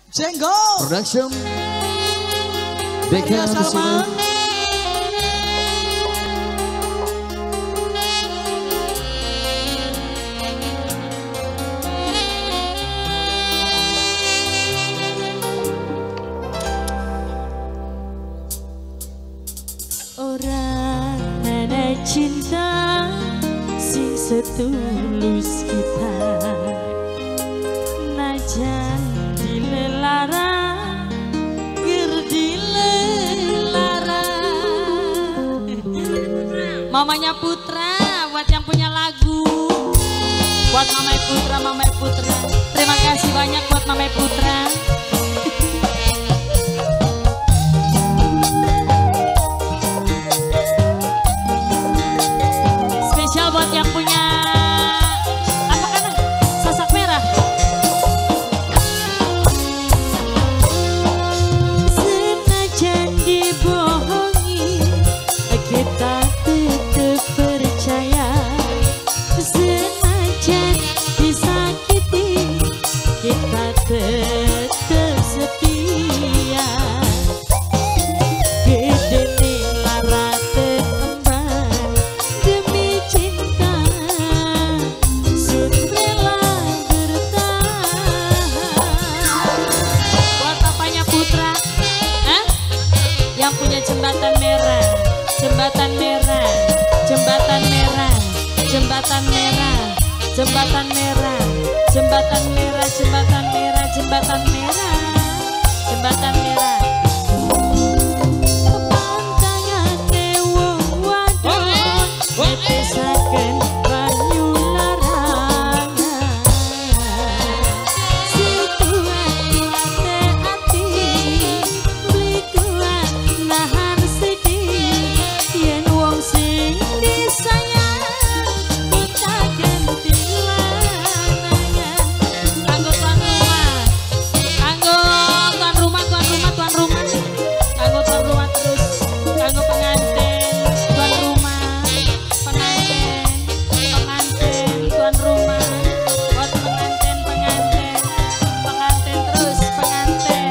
Jenggol Production Deka Salma. Orang ada cinta sing setulus kita, najan dilelara ger dilelara. Mamanya Putra buat yang punya lagu, buat Mamai Putra. Terima kasih banyak buat Mamai Putra. Buat yang punya apa kan sasak merah. Senajan dibohongi kita tetap percaya, senajan disakiti kita tetap setia. Jembatan merah, jembatan merah, jembatan merah, jembatan merah, jembatan merah, jembatan merah, jembatan merah, jembatan merah, jembatan merah. Pantangane wong wadon, netesaken banyu larangan. Situate ati, beli kuat nahan sedih. Yen wong sing disayang kita ganti lanangan. Kanggo tuan rumah, kanggo tuan rumah, kanggo tuan rumah terus, kanggo pengantin, tuan rumah, pengantin, tuan rumah, buat pengantin terus, pengantin.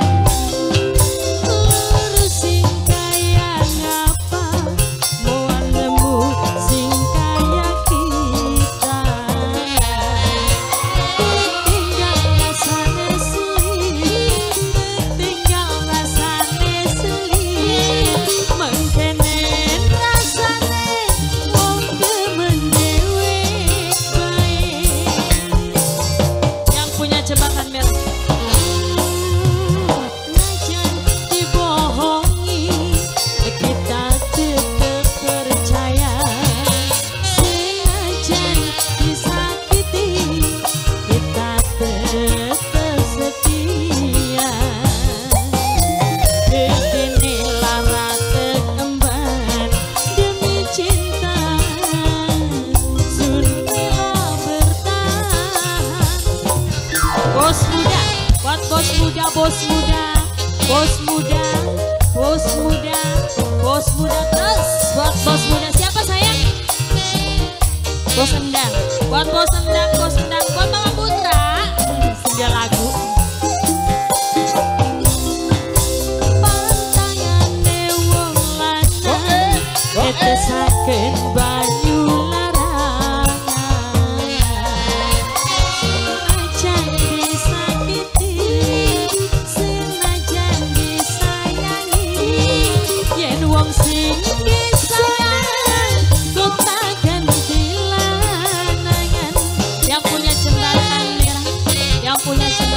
Lurus sing kaya ngapa, moan nemu sing kaya kita. Tinggal rasane selip, tinggal rasane selip. Mengkenen rasane wong demen dewek baik. Yang punya jembatan merah. Najan dibohongi kita tetap percaya, senajan disakiti kita tetap setia. Begini lara tekemban demi cinta, sun rela bertahan. Bos muda, buat bos muda, bos muda, bos muda, bos muda, bos muda terus, buat bos muda. Siapa sayang? Bos Endang, buat bos Endang, buat Mama Putra. Sedia lagu. Pantangane wong lanang, netesaken banyu larangan. Senajan disakiti, senajan disayangi. Yen wong sing disayang kok tak ganti lanangan. Yang punya jembatan merah, yang punya jembatan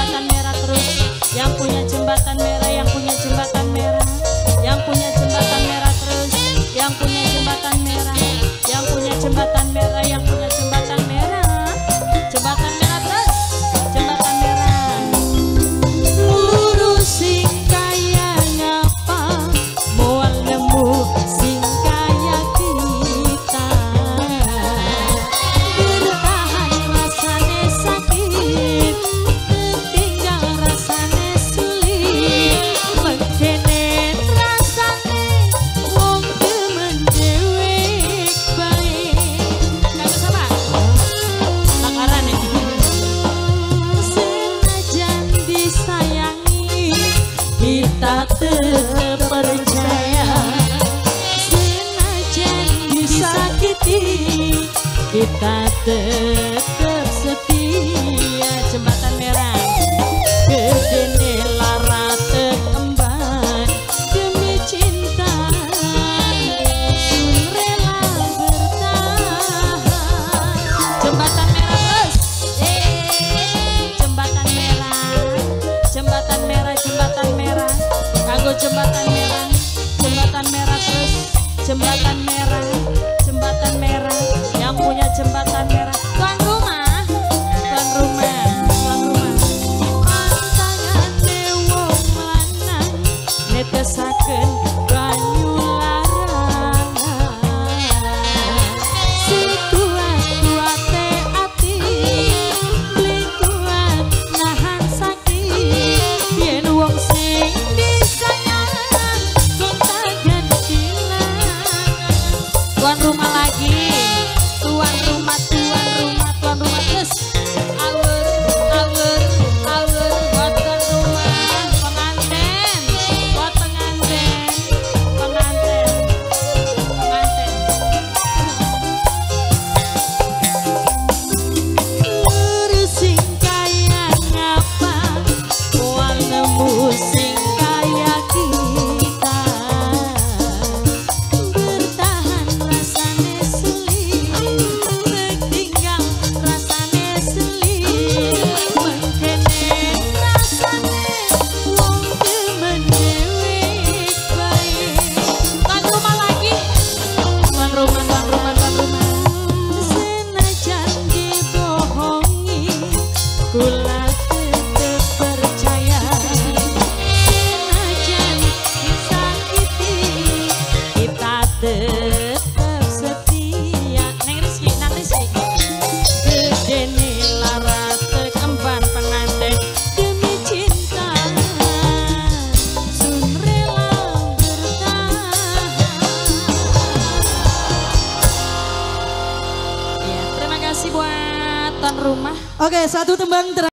Kula terpercaya senajan disakiti kita tetap setia. Jembatan Merah gedene lara tekemban demi cinta sun rela bertahan. Jembatan Merah terus Jembatan Merah, Jembatan Merah, Jembatan Merah, kanggo Jembatan Merah, Jembatan Merah terus, Jembatan Merah, Jembatan Merah, yang punya Jembatan Merah, tuan rumah, tuan rumah, tuan rumah. Pantangane wong lanang netesaken banyu larangan. Sekuat-kuate ati beli kuat nahan sakit. Yen wong sing disayang kontakan hilang. Tuan rumah lagi, tuan rumah, tuan rumah, tuan rumah terus. Awer, awer, awer buat tuan rumah, pengantin, buat pengantin, pengantin, pengantin. Lurus sing kaya ngapa, wanemu sing kaya kita. Bertahan rasane sulit, tertinggal rasane sulit. Mengkene rasane wong demen dewek baik. Tuan rumah lagi, tuan rumah, tuan rumah, tuan rumah. Senajan dibohongi, kula tetep percaya. Senajan disakiti, kita tetap setia. Neng Rizky, nang Rizky. Gedene lara tekemban pengantin demi cinta sun rela bertahan. Ya, terima kasih buat tuan rumah. Oke, satu tembang terakhir.